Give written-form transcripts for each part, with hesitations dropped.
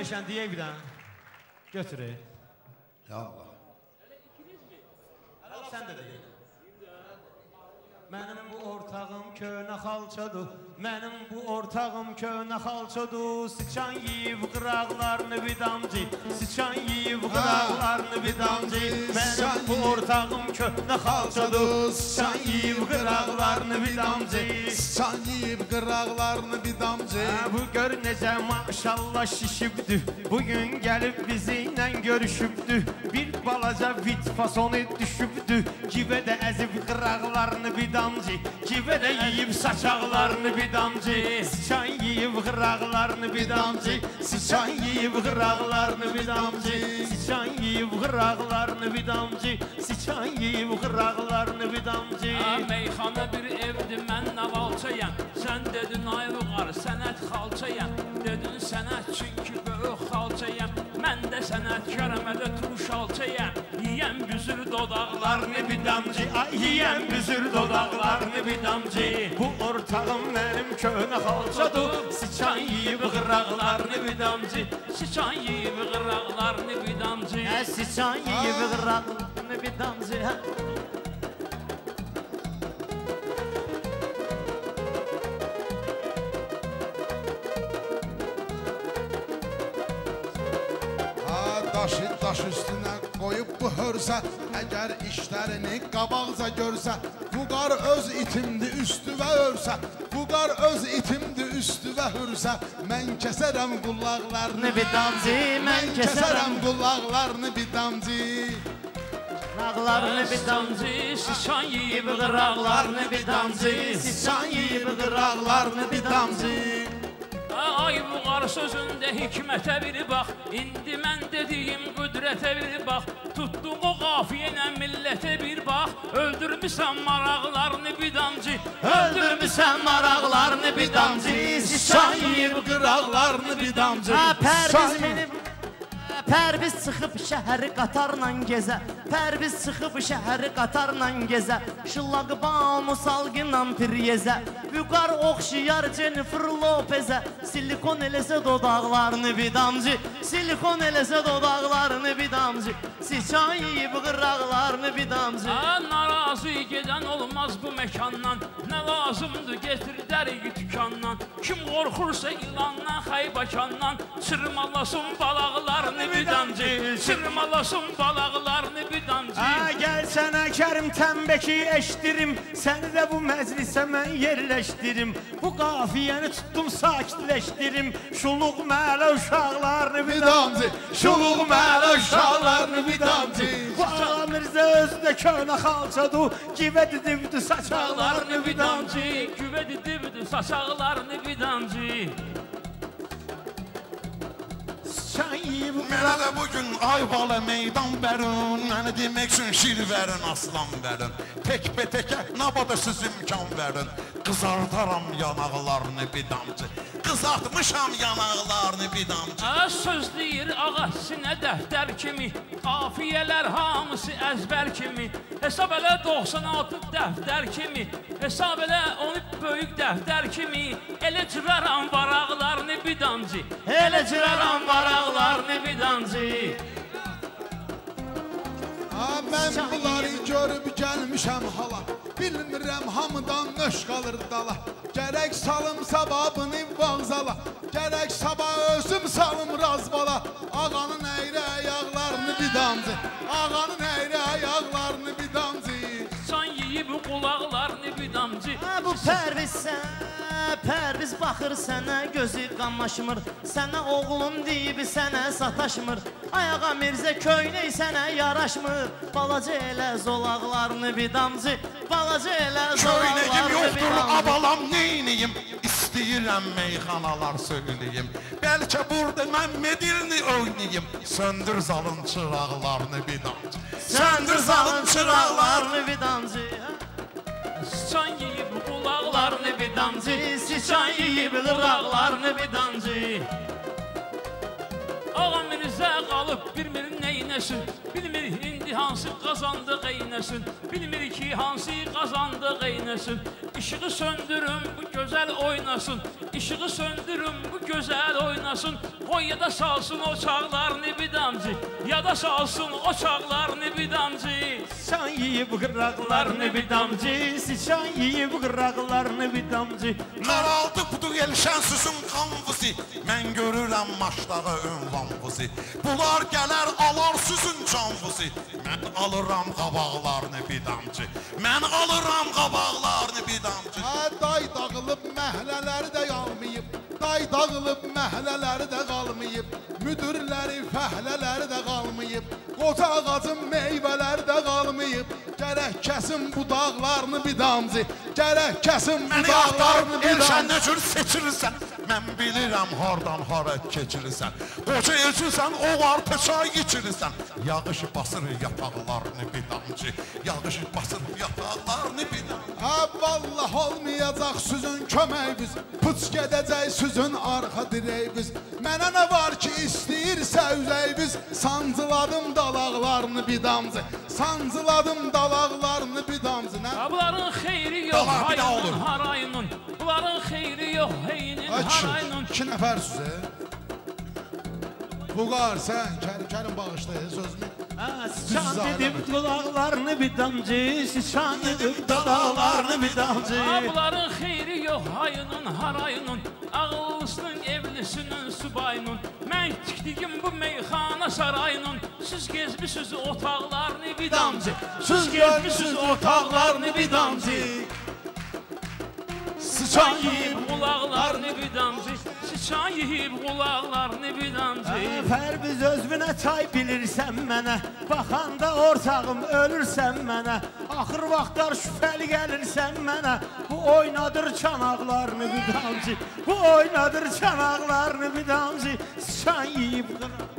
vermişən deyək bir dənə. Götür. Ya Allah. Sən də deyək. Mənim bu ortağım köhnə xalçadır. Mənim bu ortağım köhnə xalçadır. Sıçan yiyib qıraqlarını bir damcı. Sıçan yiyib qıraqlarını bir damcı. Mənim bu ortağım köhnə xalçadır. Sıçan yiyib qıraqlarını bir damcı. Sıçan yiyib qıraqlarını bir damcı. Bu gör necə maşallah şişibdir. Bugün gəlib bizimlə görüşübdür. Bir balaca vit fasonu düşübdür. Kivə də əzib qıraqlarını bir damcı. Kivə də yiyib saçaqlarını bir damcı. Sıçan yiyib qıraqlarını bir damcı. Sıçan yiyib qıraqlarını bir damcı. Sıçan yiyib qıraqlarını bir damcı. Sıçan yiyib qıraqlarını bir damcı. Meyxana bir evdir, mən navalçayam. Sən dedin ay vüqar, sənət xalçayam. Dedin sənət çünki böyük xalçayam. Mən də sənətkaram, hələ turuş alçayam. Yiyən büzür dodaqlarını bir damcı. Yiyən büzür dodaqlarını bir damcı. Bu ortağım mənim köhnə xalçadır. Sıçan yiyib qıraqlarını bir damcı. Sıçan yiyib qıraqlarını bir damcı. Sıçan yiyib qıraqlarını bir damcı. Daş üstünə qoyub bu hörsə, əgər işlərini qabaqca görsə, Vüqar öz itimdi üstüvə örsə, Vüqar öz itimdi üstüvə hürsə, mən kəsərəm qulaqlarını bir damcı, mən kəsərəm qulaqlarını bir damcı. Qıraqlarını bir damcı, sıçan yiyib qıraqlarını bir damcı. Sıçan yiyib qıraqlarını bir damcı. Ay vüqar sözündə hikmətə bir bax. İndi mən dediyim qüdrətə bir bax. Tutduğu qafiyənə millətə bir bax. Öldürmüsən maraqlarını bir damcı. öldürmüsən maraqlarını bir damcı. Sıçan yiyib qıraqlarını bir damcı. Pərviz çıxıb şəhəri qatarla gezə. Pərviz çıxıb şəhəri qatarla gezə. Şıllaqı balmu salgınla piryezə. Vüqar oxşiyar Jennifer Lopezə. Silikon eləsə dodaqlarını bir damcı. Silikon eləsə dodaqlarını bir damcı. Sıçan yiyib qıraqlarını bir damcı. Narazı gedən olmaz bu məkandan. Nə lazımdır getir dəriyi tükandan. Kim qorxursa ilandan, xaybakandan. Çırmalasın balaqlarını bir damcı. Çırmalasın balaqlarını bir damcı. Gəl sənə Kərim təmbəki eşdirim. Səni də bu məclisə mən yerləşdirim. Bu qafiyəni tutdum sakitləşdirim. Şuluq mələ uşaqlarını bir damcı. Şuluq mələ uşaqlarını bir damcı. Bu Ağa Mirzə özü də köhnə xalçadır. Kivə didibdir saçaqlarını bir damcı. Kivə didibdir saçaqlarını bir damcı. Mənə də bugün Ayvalı meydan verin, məni demək üçün şir verin, aslan verin. Tek be tekə nabadasız imkan verin, qızardaram yanaqlarını bir damcı. Qızartmışam yanaqlarını bir damcı. Söz deyir ağa sinə dəftər kimi, qafiyələr hamısı əzbər kimi. Hesab elə 96 dəftər kimi, hesab elə 12 böyük dəftər kimi. Elə cıraram varaqlarını bir damcı. Elə cıraram varaqlarını bir damcı. Mən bunları görüb gəlmişəm hala. Bilmirəm hamıdan nöş qalır dala. Gərək salım sababını vağzala. Gərək sabah özüm salım razbala. Ağanın əyri ayaqlarını bir damcı. Ağanın əyri ayaqlarını bir damcı. Can yiyib qulaqlarını bir damcı. Bu Pərviz baxır sənə, gözü qamaşmır. Sənə oğlum deyib sənə sataşmır. Ayağa Mirzə köynək sənə yaraşmır. Balaca elə zolaqlarını bir damcı. Balaca elə zolaqlarını bir damcı. Köynəyim yoxdur abalam neyniyim, İstəyirəm meyxanalar söyləyim. Bəlkə burada mən medilini oynayım. Söndür zalın çıraqlarını bir damcı. Söndür zalın çıraqlarını bir damcı. Can yiyib qulaqlarını bir damcı. Sıçan yiyib qıraqlarını bir damcı. Ağa Mirzə qalıb bilmir neynəsin. Bilmir indi hansı qazandı qeynəsin. Bilmir ki hansı qazandı qeynəsin. İşığı söndürün bu gözəl oynasın. İşığı söndürün bu gözəl oynasın. Qoy ya da salsın o çağlarını bir damcı, ya da salsın o çağlarını bir damcı. Sıçan yiyib qıraqlarını bir damcı, sıçan yiyib qıraqlarını bir damcı. Qaraldı budur elşən süzün qanvızı, mən görürəm maçdağı ünvanvızı. Bunlar gələr alar süzün canvızı, mən alıram qabaqlarını bir damcı. Mən alıram qabaqlarını bir damcı. Day dağılıb məhlələri də qalmayıb, day dağılıb məhlələri də qalmayıb, müdürləri, fəhlələri də qalmayıb, qoca ağacın meyvələri də qalmayıb. Gərək kəsin budaqlarını bir damcı, gərək kəsin budaqlarını bir damcı. Elşən nə cür seçirirsən, mən bilirəm hardan hara keçirirsən. Qoca elçinsən, o var peçay içirirsən. Yağış basır yapaqlarını bir damcı, yağış basır yapaqlarını bir damcı. Ha vallah olmayacaq süzün köməyimiz, puç gedəcək süzün arxa dirəyimiz. Mənə nə var ki istəyirsə üzəyimiz, sancıladım dalaqlarını bir damcı, sancıladım dalaqlarını bir damcı. Bunların xeyri yox, hayının, harayının. Bunların xeyri yox, heyinin, harayının. İki nəfər süzə. Buğar sən, Kərim bağışlayın sözümü. Sıçan dedim qulaqlarını bir damcı, sıçan dedim dalaqlarını bir damcı. Bunların xeyri yox, hayının, harayının. Ağıllısının, evlisinin, subayının. Mən tikdigim bu meyxana sarayının. Siz gezmişsiniz otaqlarını bir damcı, siz gezmişsiniz otaqlarını bir damcı. Sıçan yiyib qulaqlarını bir damcı, sıçan yiyib qulaqlarını bir damcı. Fərbiz özünə çay bilirsən mənə, baxanda ortağım ölürsən mənə. Axır vaxtlar şübhəli gəlirsən mənə, bu oynadır çanaqlarını bir damcı, bu oynadır çanaqlarını bir damcı. Sıçan yiyib qulaqlarını.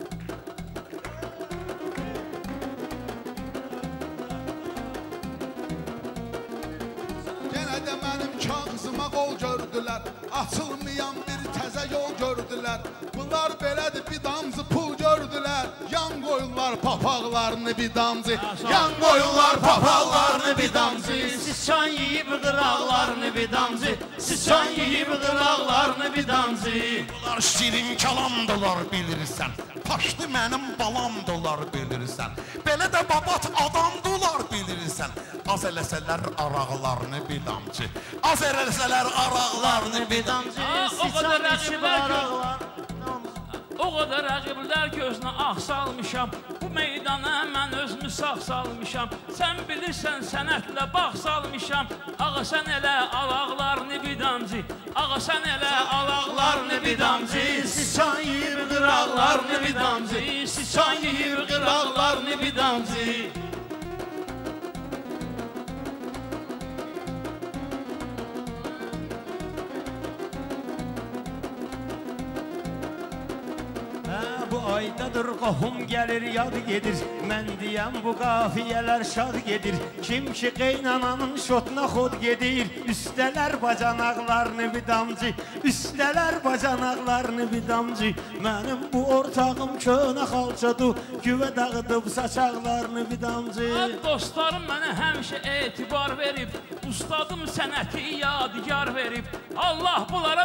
Kağızıma qol gördülər, açılmayan bir təzə yol gördülər. Bunlar belədir bir damcı pul gördülər, yan qoyurlar papaqlarını bir damcı, yan qoyurlar papaqlarını bir damcı. Sıçan yiyib qıraqlarını bir damcı, sıçan yiyib qıraqlarını bir damcı. Bunlar şirin kalamdılar bilirsən, paşdı mənim balamdılar bilirsən. Belə də babat adamdılar bilirsən. Az eləsələr araqlarını bir damcı, az eləsələr araqlarını bir damcı. O qədər rəqiblər gözünə ağ salmışam, bu meydana mən özümü sağ salmışam. Sən bilirsən sənətlə bağ salmışam, ağa sən elə alaqlarını bir damcı, ağa sən elə alaqlarını bir damcı. Sıçan yiyib qıraqlarını bir damcı, sıçan yiyib qıraqlarını bir damcı. Bu aydadır qohum gəlir, yad gedir. Mən deyəm bu qafiyələr şad gedir. Kim ki qeynananın şotuna xod gedir, üstələr bacanaqlarını bir damcı, üstələr bacanaqlarını bir damcı. Mənim bu ortağım könə xalçadır, güvə dağıdıb saçaqlarını bir damcı. Dostlarım mənə həmişə etibar verib, ustadım sənəti yadigar verib. Allah bunlara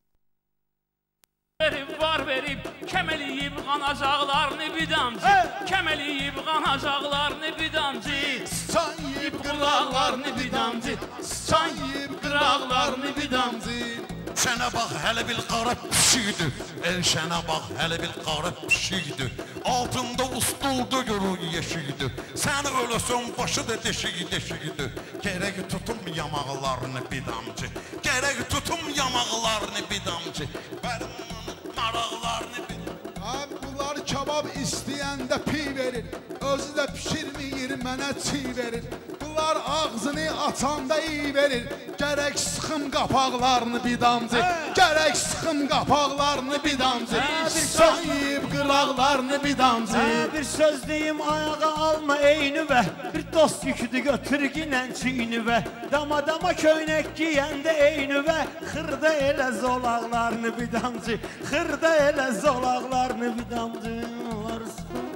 var verib, kəməliyib qanacaqlarını bir damcı, kəməliyib qanacaqlarını bir damcı. Sıçan yiyib qıraqlarını bir damcı, sıçan yiyib qıraqlarını bir damcı. Sənə bax hələ bir qara pişikdir, elşənə bax hələ bir qara pişikdir. Altında ustuldu görür yeşikdir, sən ölüsün başı da deşik-deşikdir. Gərək tutum yamaqlarını bir damcı, gərək tutum yamaqlarını bir damcı. Bərim maraqlarını bir damcı. Bunlar kabab istəyəndə pi verir, özü də pişirməyir, mənə çiy verir. Bunlar ağzını açanda iyi verir, gərək sıxım qapaqlarını bir damcı, gərək sıxım qapaqlarını bir damcı. Sıçan yiyib qıraqlarını bir damcı. Bir söz deyim ayağa alma eynüvə, bir dost yüküdü götür ginən çiynüvə. Dama köynək giyəndə eynüvə, xırda elə zolaqlarını bir damcı, xırda elə zolaqlarını bir damcı.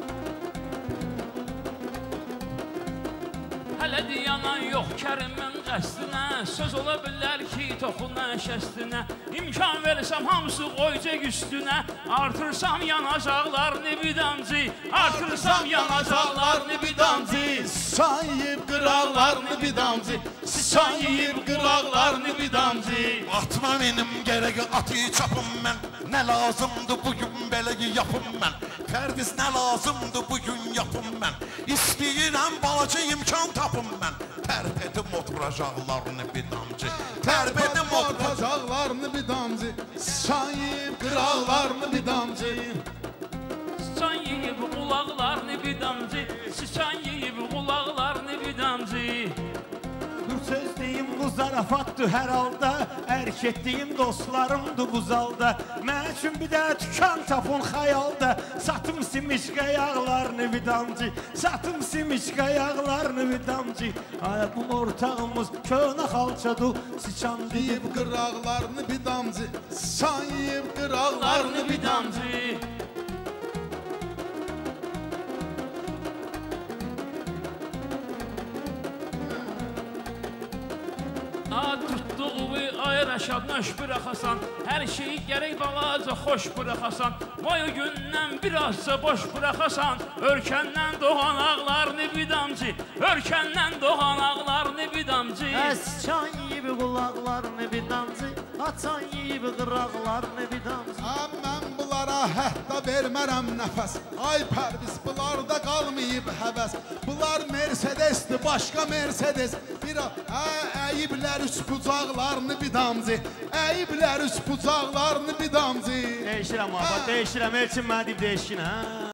Hələ deyanan yox Kərimin qəsdinə, söz ola bilər ki, toxunan şəstinə. İmkan versəm hamısı qoyacaq üstünə, artırsam yanacaqlarını bir damcı, artırsam yanacaqlarını bir damcı. Sıçan yiyib qıraqlarını bir damcı, sıçan yiyib qıraqlarını bir damcı. Atma benim gerek atı çapım mən. Nə lazımdı bugün beləgi yapım mən. Pərviz nə lazımdı bugün yapım mən. İstəyirəm balaca imkan tapım mən. Tərpədim oturacaqlarını bir damcı, tərpədim oturacaqlarını bir damcı, sıçan yiyib qıraqlarını bir damcı. Sıçan yiyib qulaqlarını bir damcı, sıçan yiyib qulaqlarını bir damcı. Bu söz deyim bu zarafatdır hər halda, ərk etdiyim dostlarımdır bu zalda. Mən üçün bir də tükan tapın xəyalda, satım simişqə yağlarını bir damcı, satım simişqə yağlarını bir damcı. Ay bu ortağımız könə xalçadır, sıçan Yiyib qıraqlarını bir damcı, sıçan yiyib qıraqlarını bir damcı. Tutduğu ayraşad nöş bıraxasan, hər şeyi gərək balaca xoş bıraxasan. Boyu gündən birazca boş bıraxasan, ölkəndən doğan ağlarını bir damcı, ölkəndən doğan ağlarını bir damcı. Sıçan yiyib qulaqlarını bir damcı, açan yiyib qıraqlarını bir damcı. Mən bunlara hətta vermərəm nəfəs, ay Pərviz bunlarda qalmayıb həvəs. Bunlar Mercedesdir, başqa Mercedes. Bir əyiblər üç bucaqlarını bir damcı, əyiblər üç bucaqlarını bir damcı. Değişirəm abi, değişirəm, Elçin mənə deyib değişkin, hə?